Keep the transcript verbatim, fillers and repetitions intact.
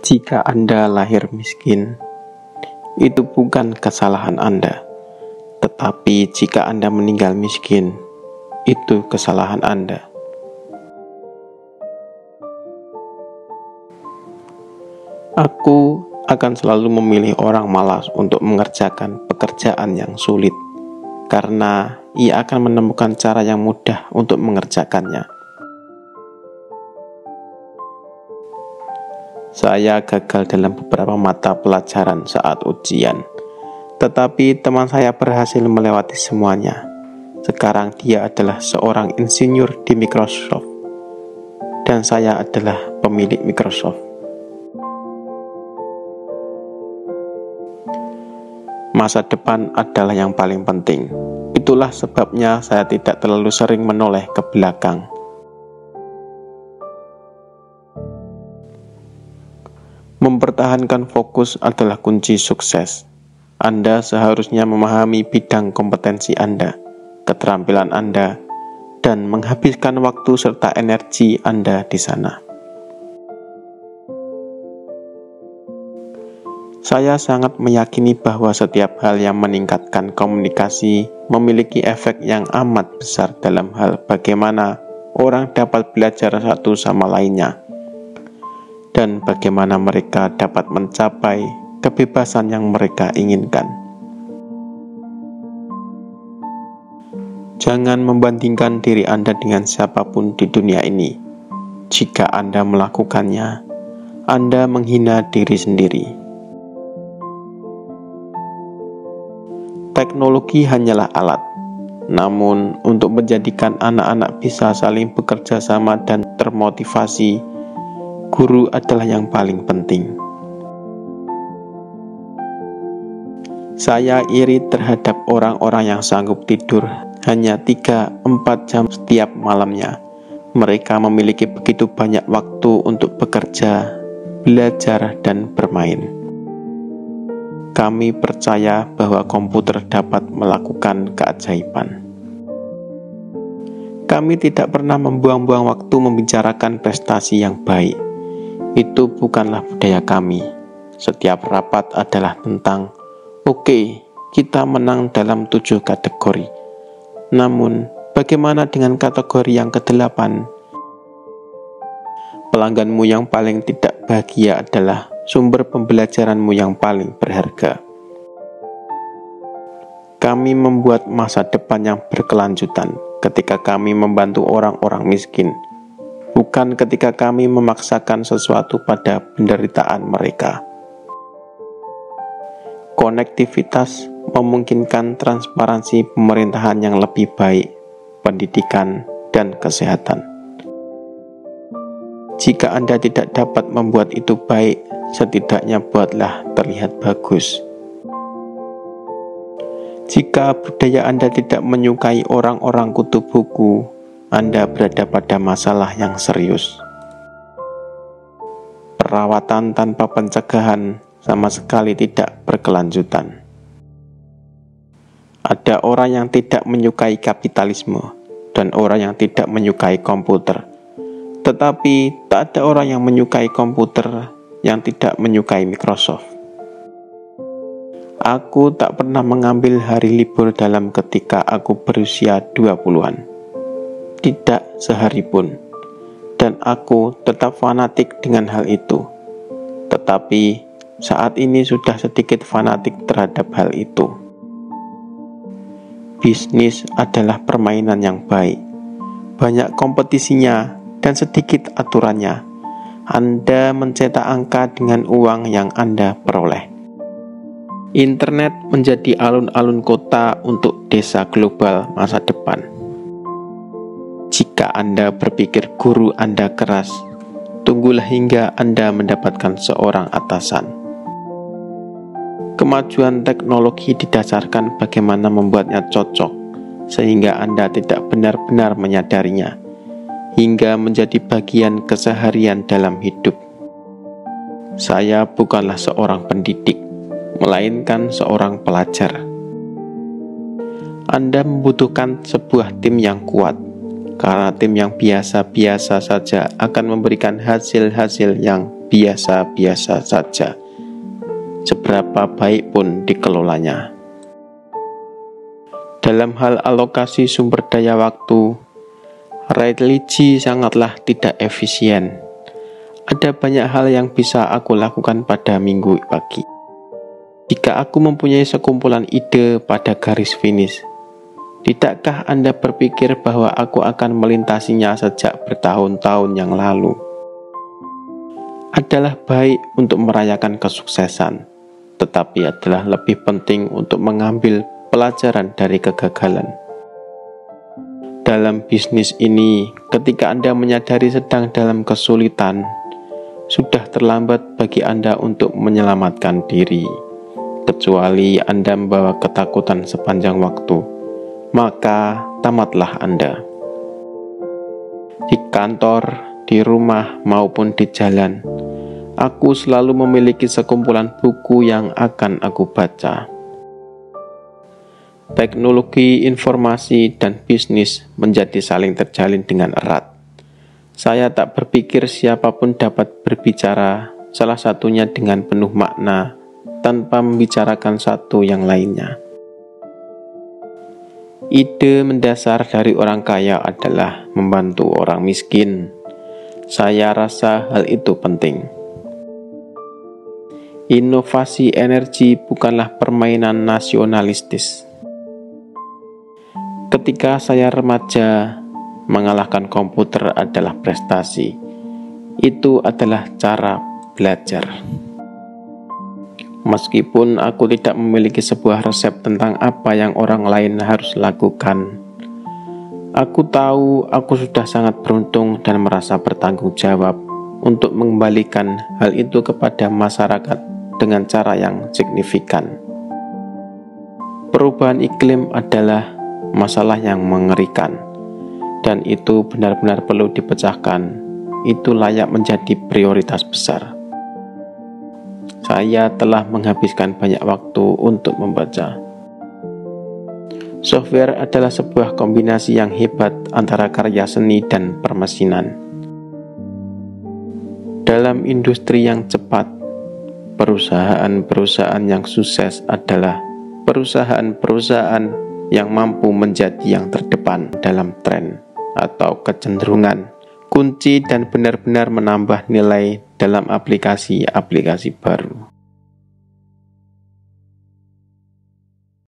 Jika Anda lahir miskin, itu bukan kesalahan Anda. Tetapi jika Anda meninggal miskin, itu kesalahan Anda. Aku akan selalu memilih orang malas untuk mengerjakan pekerjaan yang sulit, karena ia akan menemukan cara yang mudah untuk mengerjakannya. Saya gagal dalam beberapa mata pelajaran saat ujian, tetapi teman saya berhasil melewati semuanya. Sekarang dia adalah seorang insinyur di Microsoft, dan saya adalah pemilik Microsoft. Masa depan adalah yang paling penting. Itulah sebabnya saya tidak terlalu sering menoleh ke belakang. Mempertahankan fokus adalah kunci sukses. Anda seharusnya memahami bidang kompetensi Anda, keterampilan Anda, dan menghabiskan waktu serta energi Anda di sana. Saya sangat meyakini bahwa setiap hal yang meningkatkan komunikasi memiliki efek yang amat besar dalam hal bagaimana orang dapat belajar satu sama lainnya, dan bagaimana mereka dapat mencapai kebebasan yang mereka inginkan. Jangan membandingkan diri Anda dengan siapapun di dunia ini. Jika Anda melakukannya, Anda menghina diri sendiri. Teknologi hanyalah alat, namun untuk menjadikan anak-anak bisa saling bekerja sama dan termotivasi, guru adalah yang paling penting. Saya iri terhadap orang-orang yang sanggup tidur hanya tiga sampai empat jam setiap malamnya. Mereka memiliki begitu banyak waktu untuk bekerja, belajar, dan bermain. Kami percaya bahwa komputer dapat melakukan keajaiban. Kami tidak pernah membuang-buang waktu membicarakan prestasi yang baik. Itu bukanlah budaya kami. Setiap rapat adalah tentang, oke, okay, kita menang dalam tujuh kategori. Namun, bagaimana dengan kategori yang kedelapan? Pelangganmu yang paling tidak bahagia adalah sumber pembelajaranmu yang paling berharga. Kami membuat masa depan yang berkelanjutan ketika kami membantu orang-orang miskin, bukan ketika kami memaksakan sesuatu pada penderitaan mereka. Konektivitas memungkinkan transparansi pemerintahan yang lebih baik, pendidikan, dan kesehatan. Jika Anda tidak dapat membuat itu baik, setidaknya buatlah terlihat bagus. Jika budaya Anda tidak menyukai orang-orang kutub buku, Anda berada pada masalah yang serius. Perawatan tanpa pencegahan sama sekali tidak berkelanjutan. Ada orang yang tidak menyukai kapitalisme dan orang yang tidak menyukai komputer. Tetapi tak ada orang yang menyukai komputer yang tidak menyukai Microsoft. Aku tak pernah mengambil hari libur dalam ketika aku berusia dua puluhan. Tidak sehari pun. Dan aku tetap fanatik dengan hal itu. Tetapi saat ini sudah sedikit fanatik terhadap hal itu. Bisnis adalah permainan yang baik. Banyak kompetisinya dan sedikit aturannya. Anda mencetak angka dengan uang yang Anda peroleh. Internet menjadi alun-alun kota untuk desa global masa depan. Jika Anda berpikir guru Anda keras, tunggulah hingga Anda mendapatkan seorang atasan. Kemajuan teknologi didasarkan bagaimana membuatnya cocok, sehingga Anda tidak benar-benar menyadarinya, hingga menjadi bagian keseharian dalam hidup. Saya bukanlah seorang pendidik, melainkan seorang pelajar. Anda membutuhkan sebuah tim yang kuat, karena tim yang biasa-biasa saja akan memberikan hasil-hasil yang biasa-biasa saja, seberapa baik pun dikelolanya. Dalam hal alokasi sumber daya waktu, religi sangatlah tidak efisien. Ada banyak hal yang bisa aku lakukan pada minggu pagi. Jika aku mempunyai sekumpulan ide pada garis finish, tidakkah Anda berpikir bahwa aku akan melintasinya sejak bertahun-tahun yang lalu? Adalah baik untuk merayakan kesuksesan, tetapi adalah lebih penting untuk mengambil pelajaran dari kegagalan. Dalam bisnis ini, ketika Anda menyadari sedang dalam kesulitan, sudah terlambat bagi Anda untuk menyelamatkan diri. Kecuali Anda membawa ketakutan sepanjang waktu, maka tamatlah Anda. Di kantor, di rumah, maupun di jalan, aku selalu memiliki sekumpulan buku yang akan aku baca. Teknologi, informasi, dan bisnis menjadi saling terjalin dengan erat. Saya tak berpikir siapapun dapat berbicara, salah satunya dengan penuh makna, tanpa membicarakan satu yang lainnya. Ide mendasar dari orang kaya adalah membantu orang miskin. Saya rasa hal itu penting. Inovasi energi bukanlah permainan nasionalistis. Ketika saya remaja, mengalahkan komputer adalah prestasi. Itu adalah cara belajar. Meskipun aku tidak memiliki sebuah resep tentang apa yang orang lain harus lakukan, aku tahu aku sudah sangat beruntung dan merasa bertanggung jawab untuk mengembalikan hal itu kepada masyarakat dengan cara yang signifikan. Perubahan iklim adalah masalah yang mengerikan, dan itu benar-benar perlu dipecahkan. Itu layak menjadi prioritas besar. Saya telah menghabiskan banyak waktu untuk membaca. Software adalah sebuah kombinasi yang hebat antara karya seni dan permesinan. Dalam industri yang cepat, perusahaan-perusahaan yang sukses adalah perusahaan-perusahaan yang mampu menjadi yang terdepan dalam tren atau kecenderungan kunci dan benar-benar menambah nilai dalam aplikasi-aplikasi baru.